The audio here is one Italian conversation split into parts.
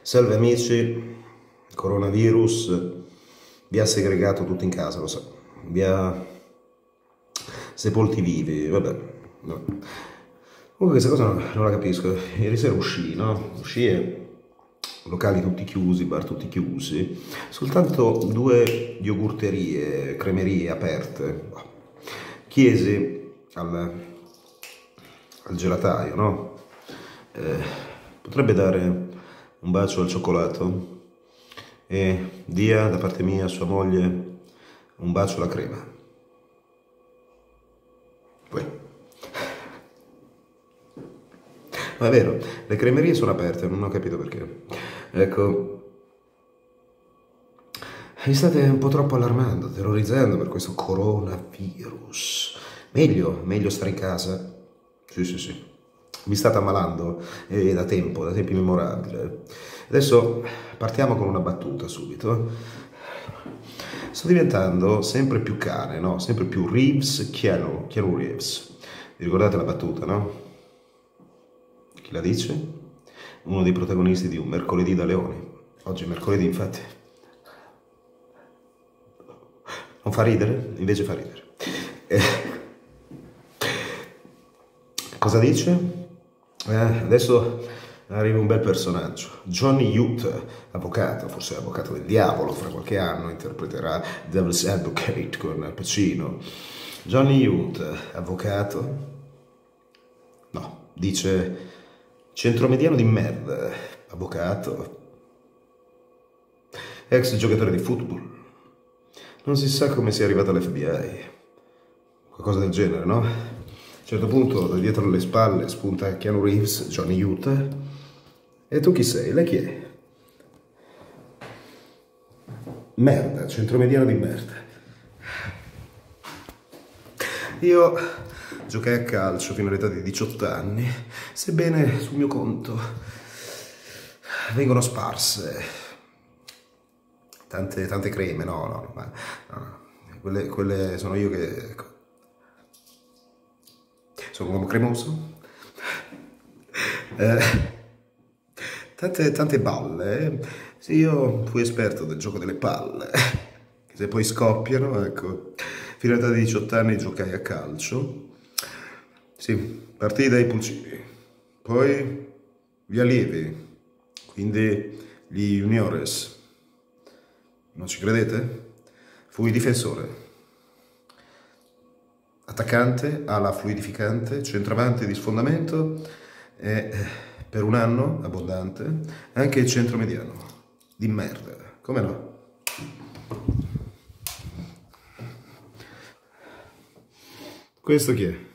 Salve amici, coronavirus vi ha segregato tutti in casa, lo so, vi ha sepolti vivi, vabbè. No. Comunque questa cosa non la capisco. Ieri sera uscì, no? Uscì e locali tutti chiusi, bar tutti chiusi, soltanto due yogurterie, cremerie aperte. Chiesi al gelataio, no? Potrebbe dare un bacio al cioccolato e dia da parte mia a sua moglie un bacio alla crema. Poi. Ma è vero, le cremerie sono aperte, non ho capito perché. Ecco, mi state un po' troppo allarmando, terrorizzando per questo coronavirus. Meglio stare in casa. Sì. Vi state ammalando da tempi immemorabili. Adesso partiamo con una battuta subito. Sto diventando sempre più cane, no? Sempre più Keanu Reeves. Vi ricordate la battuta, no? Chi la dice? Uno dei protagonisti di Un mercoledì da leoni. Oggi è mercoledì, infatti. Non fa ridere? Invece fa ridere. Cosa dice? Adesso arriva un bel personaggio. Johnny Utah, avvocato, forse avvocato del diavolo, fra qualche anno interpreterà Devil's Advocate con Al Pacino. Johnny Utah, avvocato? No, dice centromediano di merda, avvocato, ex giocatore di football. Non si sa come sia arrivato all'FBI, qualcosa del genere, no? A un certo punto, da dietro le spalle, spunta Keanu Reeves, Johnny Utah. E tu chi sei? Lei chi è? Merda, centromediano di merda. Io giocai a calcio fino all'età di 18 anni, sebbene sul mio conto vengono sparse tante creme, no, quelle sono io che sono un uomo cremoso. Tante balle. Sì, io fui esperto del gioco delle palle, che se poi scoppiano, ecco. Fino all'età di 18 anni giocai a calcio. Sì, partii dai pulcini. Poi gli allievi, quindi gli juniores. Non ci credete? Fui difensore. Attaccante, ala fluidificante, centravanti di sfondamento e per un anno abbondante anche il centromediano di merda, come no? Questo chi è?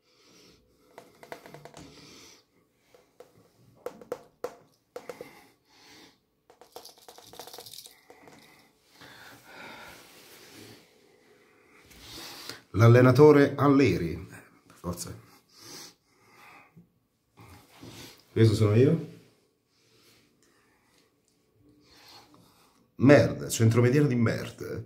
L'allenatore Alleri, per forza. Questo sono io. Merda, centromediano di merda.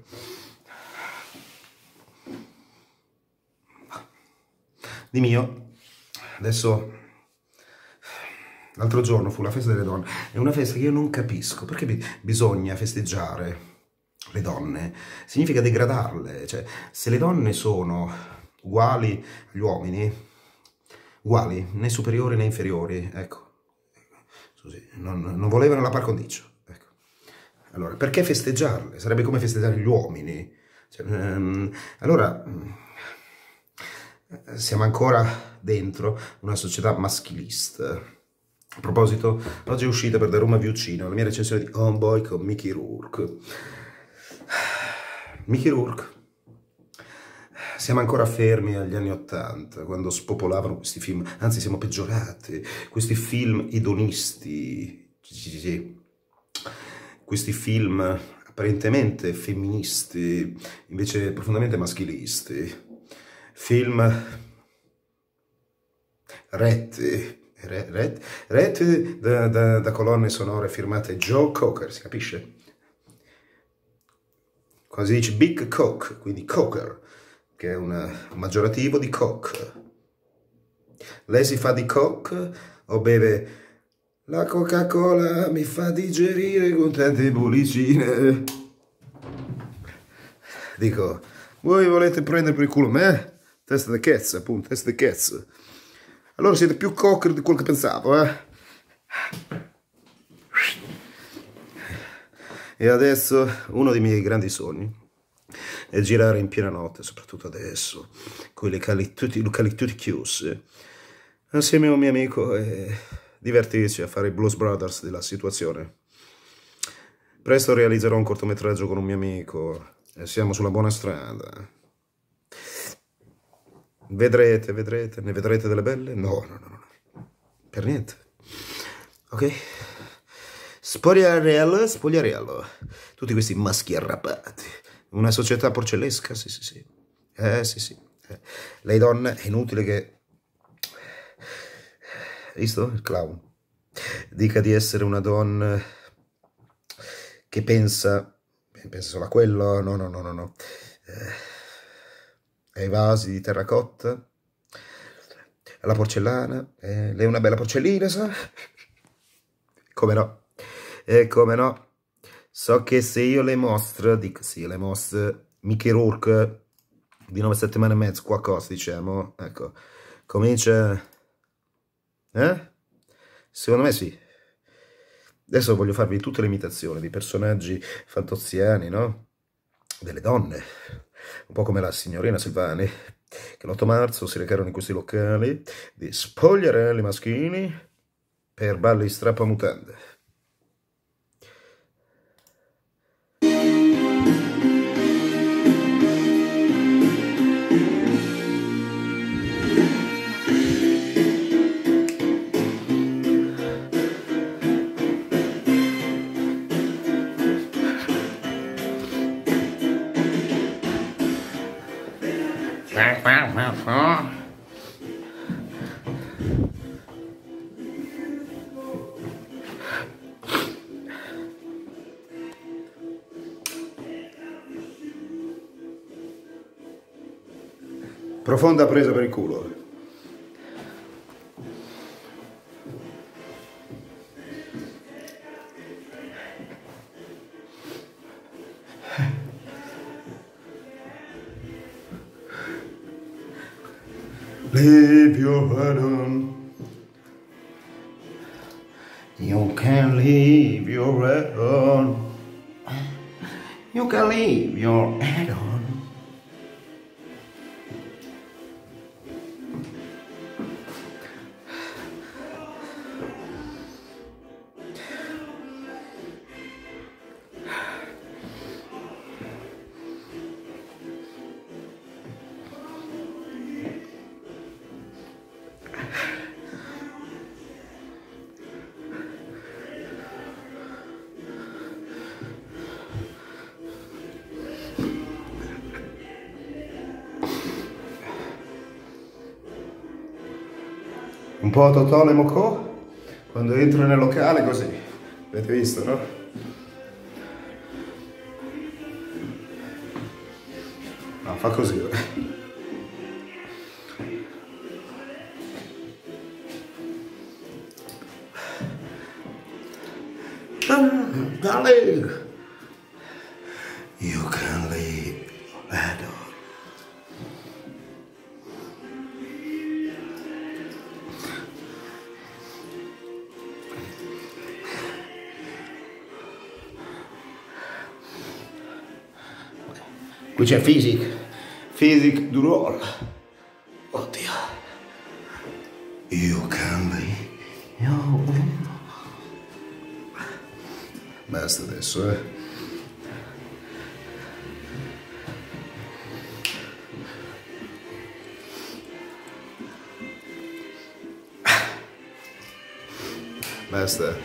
Di mio, adesso, l'altro giorno fu la festa delle donne. È una festa che io non capisco, perché bisogna festeggiare le donne? Significa degradarle, cioè, se le donne sono uguali agli uomini, uguali, né superiori né inferiori, ecco, così, non volevano la par condicio, ecco. Allora, perché festeggiarle? Sarebbe come festeggiare gli uomini. Cioè, allora, siamo ancora dentro una società maschilista. A proposito, oggi è uscita per The Roma Viuccino la mia recensione di Homeboy con Mickey Rourke. Mickey Rourke. Siamo ancora fermi agli anni '80, quando spopolavano questi film, anzi siamo peggiorati, questi film edonisti, questi film apparentemente femministi, invece profondamente maschilisti, film retti da colonne sonore firmate Joe Cocker, si capisce? Quando si dice Big Coke, quindi Cocker, che è un maggiorativo di Coke. Lei si fa di Coke o beve La Coca-Cola mi fa digerire con tante bollicine. Dico, voi volete prendere per il culo me? Testa di cazzo, appunto, testa di cazzo. Allora siete più cocker di quello che pensavo, eh? E adesso uno dei miei grandi sogni è girare in piena notte, soprattutto adesso, con i locali tutti chiusi, assieme a un mio amico e divertirci a fare i Blues Brothers della situazione. Presto realizzerò un cortometraggio con un mio amico e siamo sulla buona strada. Vedrete, ne vedrete delle belle? No, per niente. Ok? Spogliarello. Tutti questi maschi arrabbiati. Una società porcellesca, sì. Sì. Lei donna, è inutile che... Visto? Il clown. Dica di essere una donna che pensa solo a quello, no. Ai vasi di terracotta, alla porcellana, lei è una bella porcellina, sa? Come no? Come no? So che se io le mostro, Mickey Rourke di 9 settimane e mezzo, qualcosa diciamo, ecco, comincia, Secondo me sì. Adesso voglio farvi tutte le imitazioni di personaggi fantoziani, no? Delle donne, un po' come la signorina Silvani, che l'8 marzo si recarono in questi locali di spogliarelli maschili per balli strappamutande. Profonda presa per il culo. Leave your head on. You can leave your head on. You can leave your head on. Un po' Totò e Mocò quando entro nel locale così, avete visto, no? No, fa così. Darling, you can leave that door. Qui c'è Physic du roll. Oddio. You can be. Basta adesso, Basta.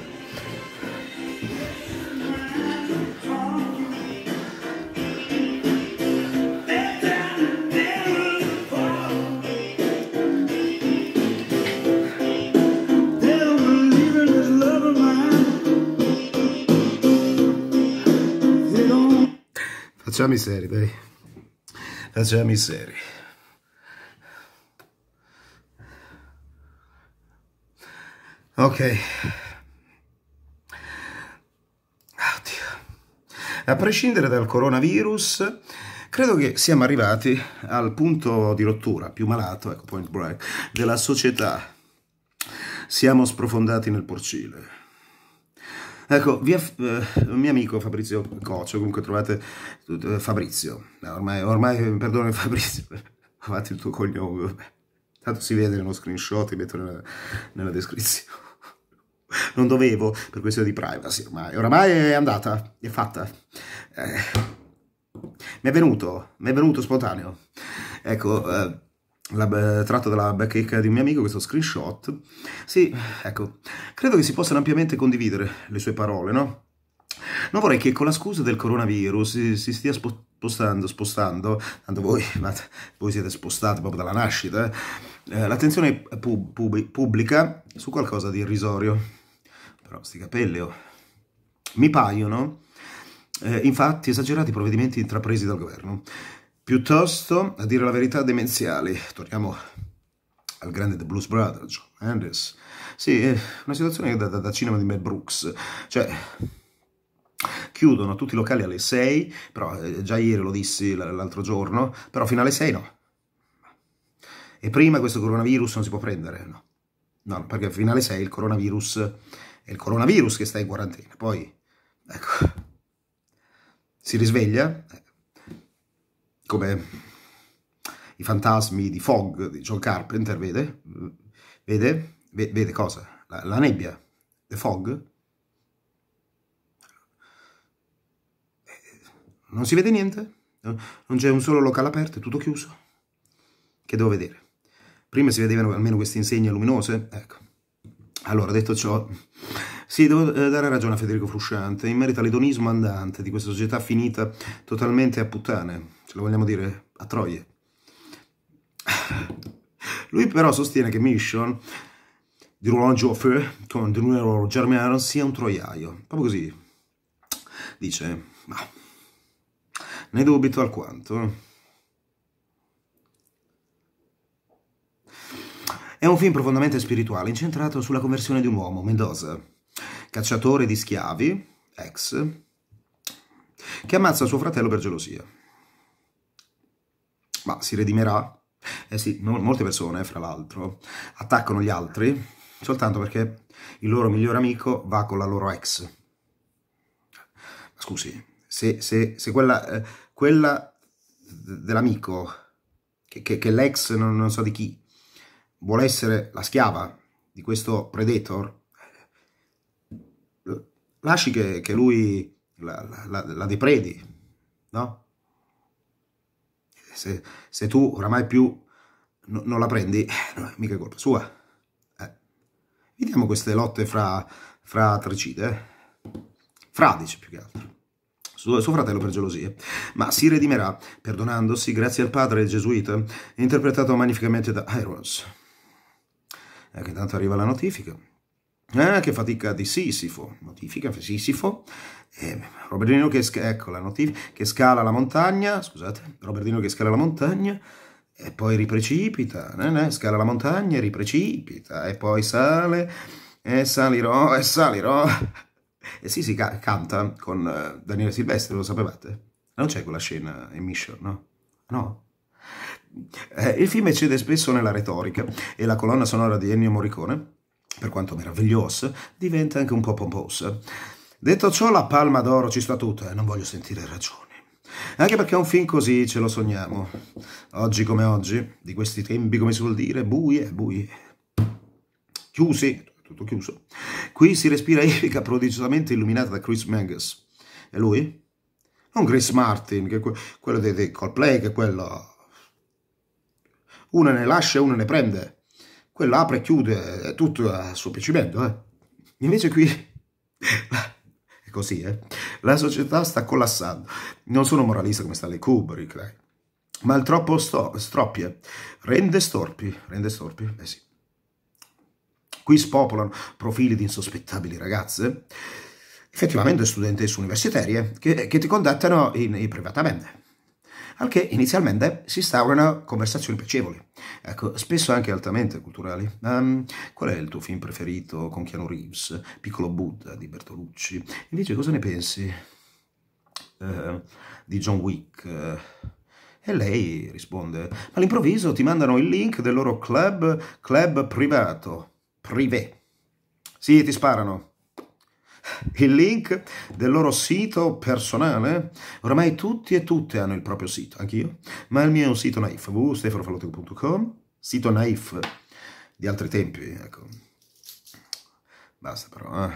Facciamo i seri, dai. Facciamo i seri. Ok. A prescindere dal coronavirus, credo che siamo arrivati al punto di rottura più malato, ecco, point break, della società. Siamo sprofondati nel porcile. Ecco, un mio amico Fabrizio Coccio, comunque trovate Fabrizio, ormai perdone Fabrizio, fatti il tuo cognome, tanto si vede nello screenshot, ti metto nella descrizione. Non dovevo, per questione di privacy, oramai è andata, è fatta. Mi è venuto spontaneo. Ecco, tratto dalla bacheca di un mio amico, questo screenshot. Sì, ecco, credo che si possano ampiamente condividere le sue parole, no? Non vorrei che con la scusa del coronavirus si stia spostando, tanto voi siete spostati proprio dalla nascita, l'attenzione pubblica su qualcosa di irrisorio. Però sti capelli, oh. Mi paiono, infatti, esagerati i provvedimenti intrapresi dal governo, piuttosto, a dire la verità, demenziali. Torniamo al grande The Blues Brothers, John Mendes. Sì, è una situazione da cinema di Mel Brooks, cioè chiudono tutti i locali alle 6, però già ieri lo dissi l'altro giorno, però fino alle 6 no. E prima questo coronavirus non si può prendere, no. No, perché fino alle 6 il coronavirus è il coronavirus che sta in quarantena. Poi, ecco, si risveglia, come i fantasmi di Fog di John Carpenter, vede cosa? La nebbia, The Fog. Non si vede niente, non c'è un solo locale aperto, è tutto chiuso. Che devo vedere? Prima si vedevano almeno queste insegne luminose, ecco. Allora, detto ciò, sì, devo dare ragione a Federico Frusciante in merito all'edonismo andante di questa società finita totalmente a puttane, ce lo vogliamo dire, a troie. Lui però sostiene che Mission di Roland Joffre con De Niro Germano sia un troiaio, proprio così. Dice, ma ne dubito alquanto. È un film profondamente spirituale, incentrato sulla conversione di un uomo, Mendoza, cacciatore di schiavi, ex, che ammazza suo fratello per gelosia. Ma si redimerà? Eh sì, molte persone, fra l'altro, attaccano gli altri soltanto perché il loro migliore amico va con la loro ex. Ma scusi, se quella dell'amico, che l'ex non so di chi, vuole essere la schiava di questo predator, lasci che lui la depredi, no? Se tu oramai più non la prendi, no, mica è colpa sua. Vediamo queste lotte fra tricide, dice più che altro. Suo fratello per gelosia, ma si redimerà perdonandosi grazie al padre gesuita, interpretato magnificamente da Irons. Che tanto arriva la notifica. Che fatica di Sisifo. Notifica Sisifo. Robert De Niro ecco la notifica, che scala la montagna. Scusate, Robert De Niro che scala la montagna e poi riprecipita. Scala la montagna e riprecipita e poi sale e salirò e salirò. E sì, si canta con Daniele Silvestri, lo sapevate? Non c'è quella scena in Mission, no? No? Il film eccede spesso nella retorica e la colonna sonora di Ennio Morricone, per quanto meravigliosa, diventa anche un po' pomposa. Detto ciò, la palma d'oro ci sta tutta e non voglio sentire ragioni. Anche perché un film così ce lo sogniamo. Oggi come oggi, di questi tempi, come si vuol dire, buie. Chiusi, tutto chiuso. Qui si respira epica prodigiosamente illuminata da Chris Mingus. E lui? Non Chris Martin, che quello dei Coldplay, che quello... Una ne lascia e una ne prende. Quello apre e chiude tutto a suo piacimento, Invece qui è così, La società sta collassando. Non sono moralista come Stanley Kubrick, dai. Ma il troppo stroppie rende storpi, eh sì. Qui spopolano profili di insospettabili ragazze, effettivamente studentesse universitarie, che ti contattano privatamente. Al che inizialmente si instaurano conversazioni piacevoli, ecco, spesso anche altamente culturali. Qual è il tuo film preferito con Keanu Reeves? Piccolo Buddha di Bertolucci. Invece cosa ne pensi di John Wick. E lei risponde, ma all'improvviso ti mandano il link del loro club privé. Sì, ti sparano. Il link del loro sito personale. Oramai tutti e tutte hanno il proprio sito, anch'io, ma il mio è un sito naif, www.stefanofallottego.com, sito naif di altri tempi, ecco. Basta però,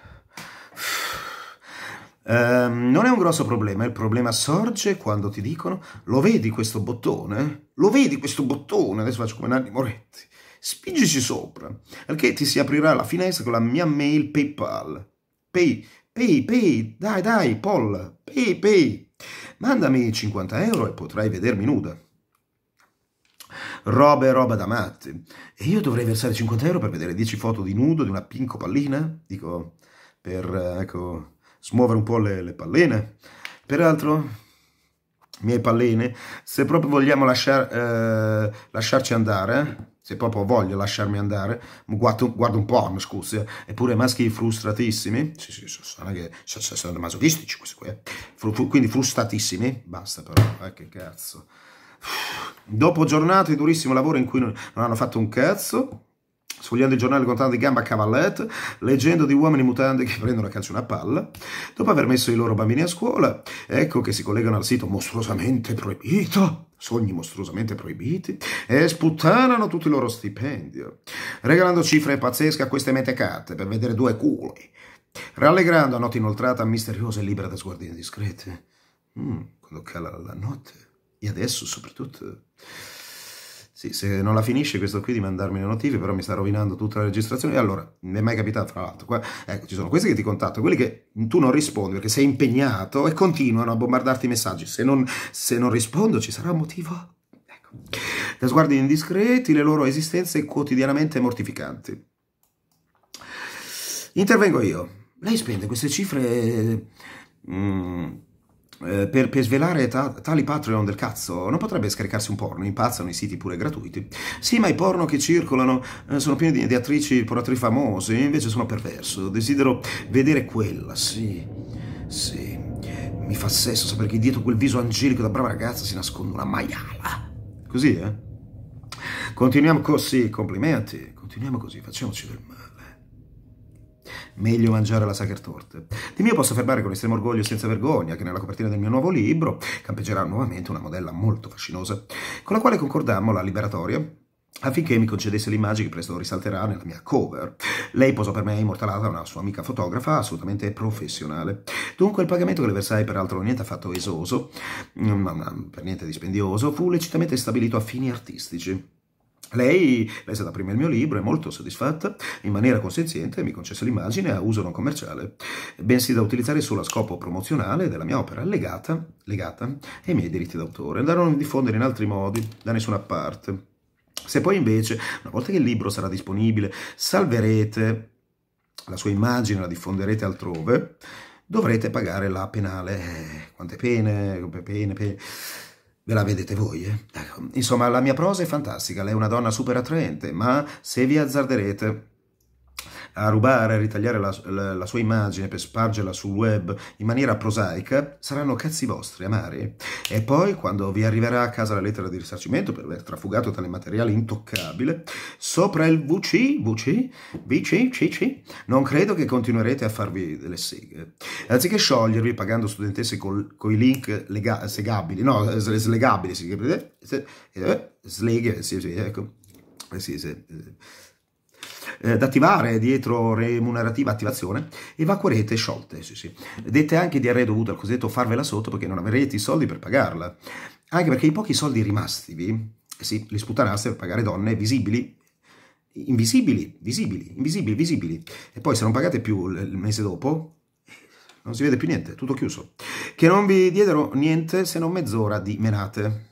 non è un grosso problema, il problema sorge quando ti dicono, lo vedi questo bottone? Lo vedi questo bottone? Adesso faccio come Nanni Moretti. Spingici sopra, perché ti si aprirà la finestra con la mia mail PayPal. Pay, dai, Paul, pay. Mandami 50 euro e potrai vedermi nuda. Roba da matti. E io dovrei versare 50 euro per vedere 10 foto di nudo di una pinco pallina? Dico, per, ecco, smuovere un po' le palline. Peraltro, miei palline, se proprio vogliamo lasciarci andare, se proprio voglio lasciarmi andare, guardo un po', scusi, eppure maschi frustratissimi, sì, sono masochistici questi qui, quindi frustratissimi, basta però, che cazzo. Dopo giornate di durissimo lavoro in cui non hanno fatto un cazzo, sfogliando il giornale con tanto di gamba a cavallette, leggendo di uomini in mutande che prendono a calcio una palla, dopo aver messo i loro bambini a scuola, ecco che si collegano al sito mostruosamente proibito, sogni mostruosamente proibiti, e sputtanano tutto il loro stipendio, regalando cifre pazzesche a queste mentecate per vedere due culi, rallegrando a notte inoltrata, misteriosa e libera da sguardi indiscreti. Quando cala la notte, e adesso soprattutto... Sì, se non la finisce questo qui di mandarmi le notifiche, però mi sta rovinando tutta la registrazione. E allora, mi è mai capitato, fra l'altro, ecco, ci sono questi che ti contattano, quelli che tu non rispondi perché sei impegnato e continuano a bombardarti i messaggi. Se non rispondo ci sarà un motivo. Ecco. Da sguardi indiscreti, le loro esistenze quotidianamente mortificanti. Intervengo io. Lei spende queste cifre... per svelare tali Patreon del cazzo, non potrebbe scaricarsi un porno? Impazzano i siti pure gratuiti. Sì, ma i porno che circolano sono pieni di attrici portatrici famose, invece sono perverso, desidero vedere quella, sì, mi fa sesso sapere che dietro quel viso angelico da brava ragazza si nasconde una maiala. Così, Continuiamo così, complimenti, continuiamo così, facciamoci del male. Meglio mangiare la Sachertorte. Di mio posso affermare con estremo orgoglio e senza vergogna che nella copertina del mio nuovo libro campeggerà nuovamente una modella molto fascinosa, con la quale concordammo la liberatoria affinché mi concedesse l'immagine che presto risalterà nella mia cover. Lei posò per me immortalata una sua amica fotografa assolutamente professionale. Dunque il pagamento che le versai, peraltro niente affatto esoso, per niente dispendioso, fu lecitamente stabilito a fini artistici. Lei lesse dapprima il mio libro e molto soddisfatta, in maniera consenziente, mi concesse l'immagine a uso non commerciale, bensì da utilizzare solo a scopo promozionale della mia opera legata ai miei diritti d'autore, da non diffondere in altri modi, da nessuna parte. Se poi invece, una volta che il libro sarà disponibile, salverete la sua immagine, la diffonderete altrove, dovrete pagare la penale. Quante pene... Ve la vedete voi, Ecco. Insomma, la mia prosa è fantastica, lei è una donna super attraente, ma se vi azzarderete a rubare, a ritagliare la sua immagine per spargerla sul web in maniera prosaica, saranno cazzi vostri, amari. E poi, quando vi arriverà a casa la lettera di risarcimento per aver trafugato tale materiale intoccabile, sopra il VC, non credo che continuerete a farvi delle seghe. Anziché sciogliervi pagando studentesse coi link slegabili, ecco. Da attivare dietro remunerativa attivazione, evacuerete sciolte, dette anche di arredo dovuto al cosiddetto farvela sotto perché non avrete i soldi per pagarla, anche perché i pochi soldi rimasti li sputtanaste per pagare donne visibili, invisibili, e poi se non pagate più il mese dopo non si vede più niente, tutto chiuso, che non vi diedero niente se non mezz'ora di menate.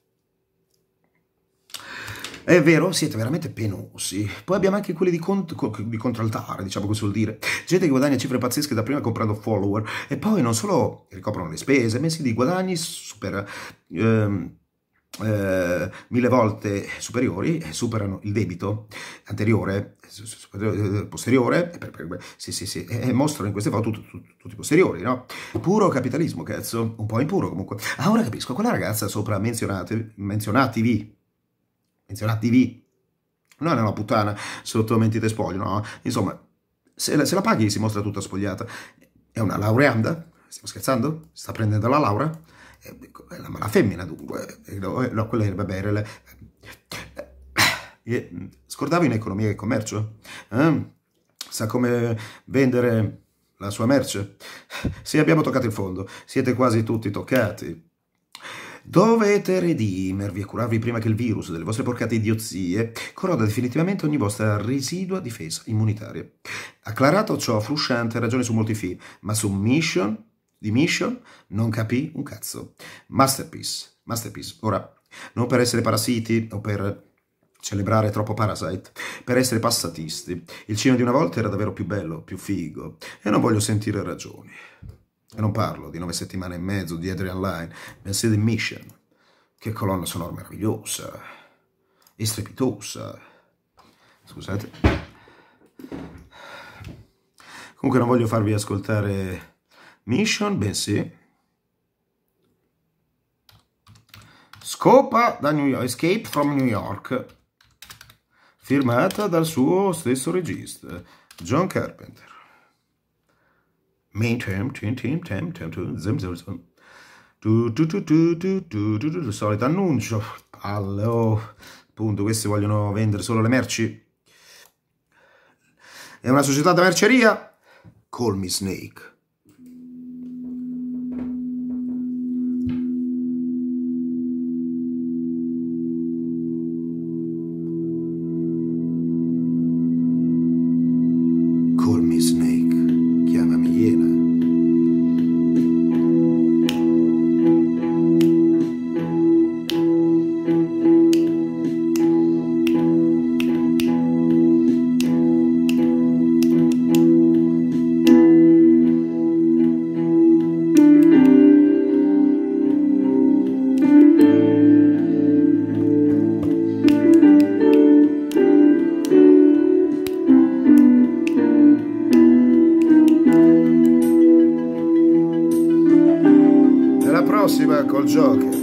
È vero, siete veramente penosi. Poi abbiamo anche quelli di contraltare, diciamo così vuol dire. Gente che guadagna cifre pazzesche da prima comprando follower e poi non solo ricoprono le spese, bensì di guadagni super 1000 volte superiori, superano il debito anteriore, posteriore, sì, e mostrano in queste foto tutti posteriori, no? Puro capitalismo, cazzo, un po' impuro comunque. Ah, ora capisco, quella ragazza sopra menzionativi, non è una puttana sotto mentite spoglio, no? Insomma, se la paghi si mostra tutta spogliata. È una laureanda? Stiamo scherzando? Sta prendendo la laurea? La femmina dunque, no, quella vabbè, era scordavo in economia e commercio? Sa come vendere la sua merce? Sì, abbiamo toccato il fondo, siete quasi tutti toccati. Dovete redimervi e curarvi prima che il virus delle vostre porcate idiozie corroda definitivamente ogni vostra residua difesa immunitaria. Acclarato ciò, Frusciante ragione su molti fili, ma su Mission non capì un cazzo. Masterpiece. Ora, non per essere parassiti o per celebrare troppo Parasite, per essere passatisti. Il cinema di una volta era davvero più bello, più figo, e non voglio sentire ragioni. E non parlo di 9 settimane e mezzo di Adrian Lyne, bensì di Mission. Che colonna sonora meravigliosa e strepitosa. Scusate. Comunque non voglio farvi ascoltare Mission, bensì Scopa da New York, Escape from New York, firmata dal suo stesso regista, John Carpenter. Main theme, il solito annuncio, palle, oh, appunto, questi vogliono vendere solo le merci. È una società da merceria? Call me Snake. Call me Snake, chiamami iena. Alla prossima col Joker.